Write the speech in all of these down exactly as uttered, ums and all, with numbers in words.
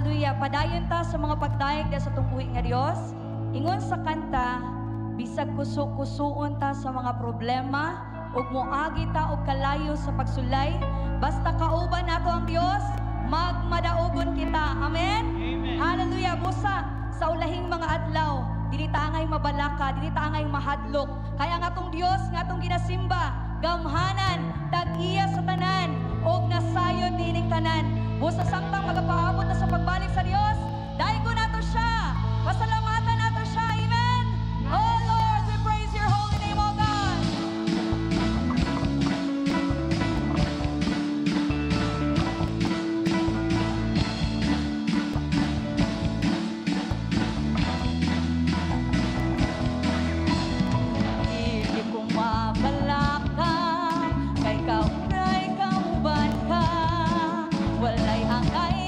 Hallelujah. Padayon ta sa mga pagdayeg sa tungkuhi nga Dios. Ingon sa kanta, bisag kuso-kusuon ta sa mga problema, ug moagi ta og kalayo sa pagsulay, basta kauban nato ang Dios, magmadaogon kita. Amen? Amen. Hallelujah. Busa sa ulahing mga adlaw, dili ta angay mabalaka, dili ta angay mahadlok. Kaya nga tong Dios nga tong ginasimba, gamhanan, tag-iya sa tanan, og nasayon dining tanan. Busa samtang magapaabot na sa pagbalik sa Dios, daigo nato siya. Pasalamatan nato siya. Amen. Oh Lord, we praise your holy name, oh God. Dili ko mabalaka, kay kauray kauban ka. Walay angay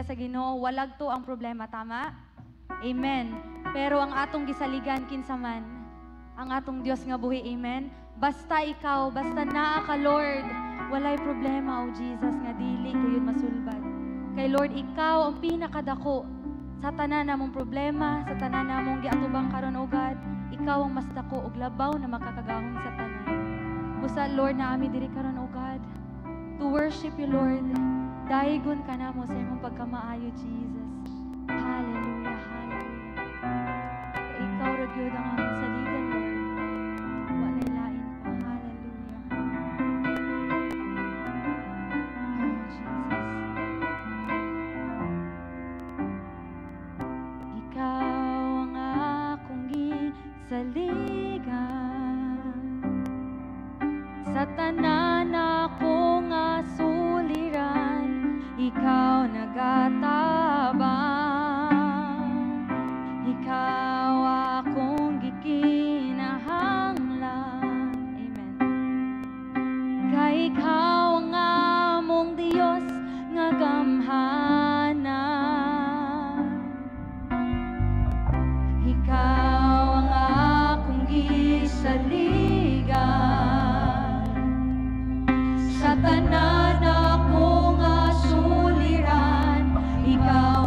grasya sa Ginoo, walag to ang problema, tama? Amen. Pero ang atong gisaligan kinsa man, ang atong Dios nga buhi, amen. Basta ikaw, basta naa ka Lord, walay problema o Jesus nga dili kayon masulbad. Kay Lord, ikaw ang pinakadako sa tanan namong problema, sa tanan namong giatubang karon o God, ikaw ang mas dako og labaw na makakagahom sa tanan. Busa Lord na ami diri karon o God, to worship you Lord. Daigon ka namo sa imong pagkamaayo Jesus. Hallelujah, hallelujah. Ikaw ra gyud ang among saligan Lord. Wa nay lain pa. Hallelujah. Oh Jesus. Ikaw ang akong gisaligan sa tanan akong asuliran. Ikaw nagatabang, ikaw akong gikinahanglan. Amen. Kay ikaw ang among Dios nga gamhanan. Ikaw ang akong gisaligan sa tanan akong asuliran. Ikaw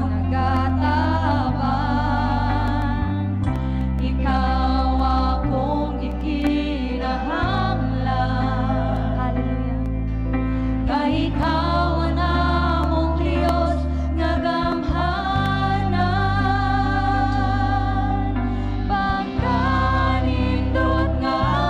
nagatabang, ikaw akong gikinahanglan. Hallelujah. Kay ikaw ang among Dios nga gamhanan, pagkanindot nga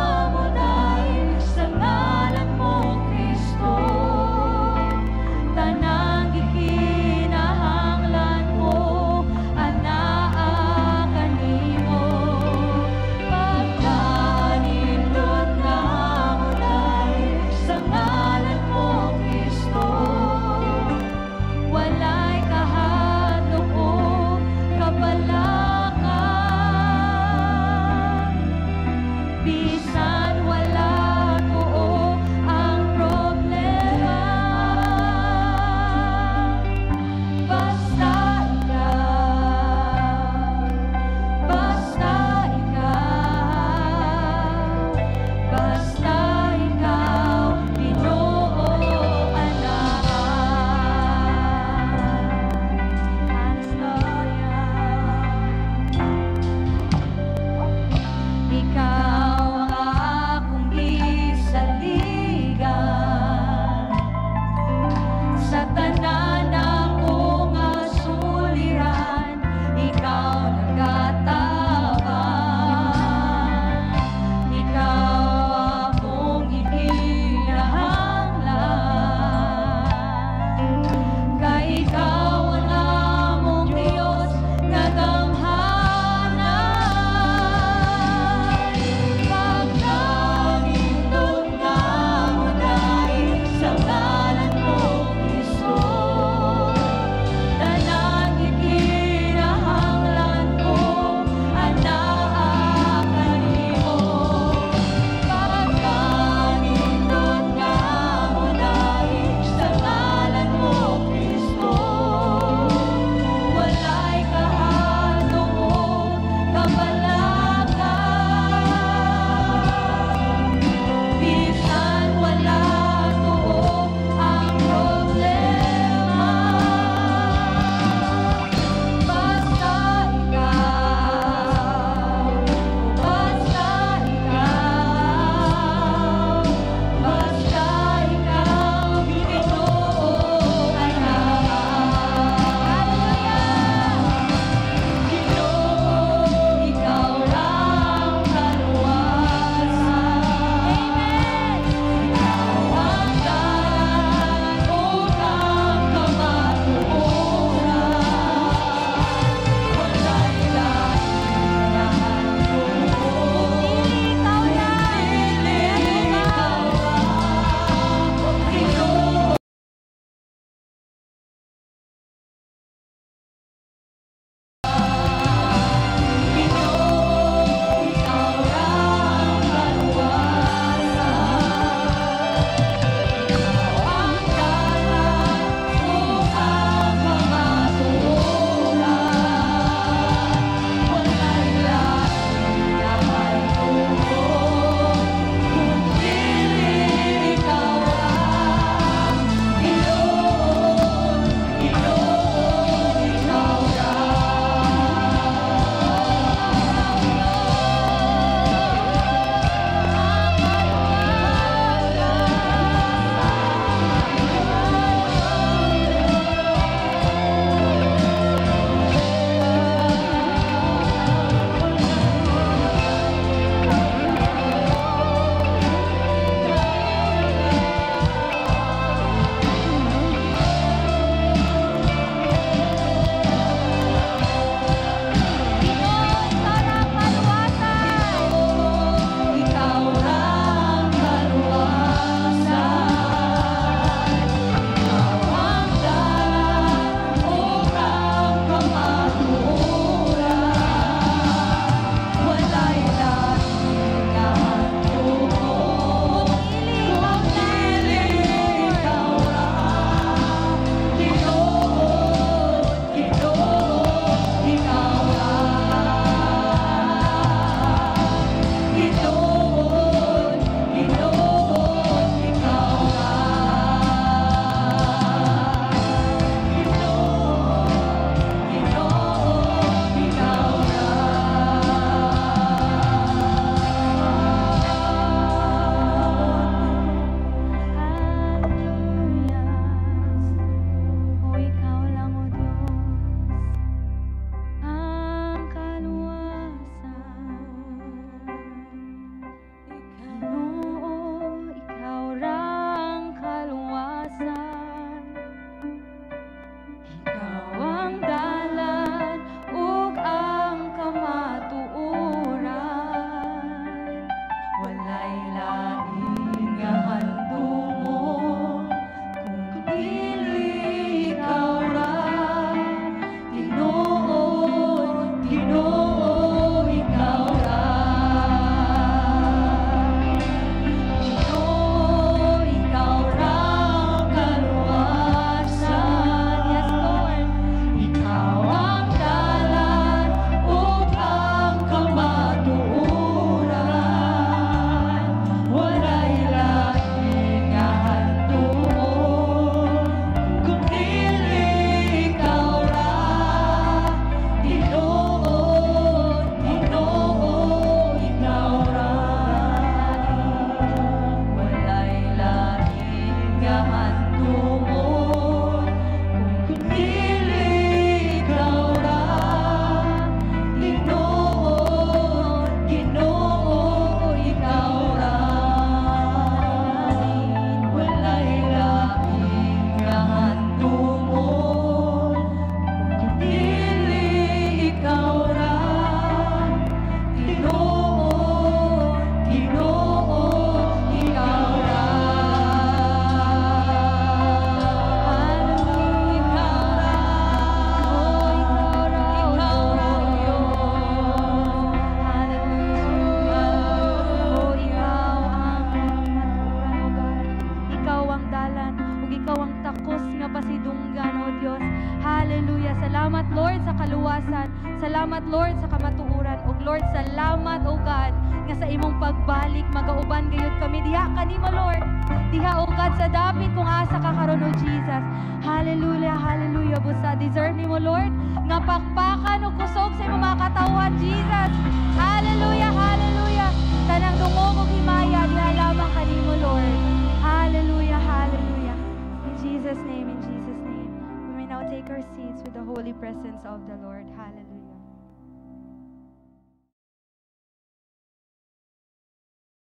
Lord, salamat, O God, nga sa imong pagbalik, magauban gayud kami. Diha kanimo, Lord. Diha, O God, sa dapit kung asa ka karon, O Jesus. Hallelujah, hallelujah. Busa, deserve nimo, Lord, nga pakpakan o kusog sa imong mga katawan, Jesus. Hallelujah, hallelujah. Tanang dungog o himaya, diha lamang kanimo, Lord. Hallelujah, hallelujah. In Jesus' name, in Jesus' name, we may now take our seats with the holy presence of the Lord. Hallelujah.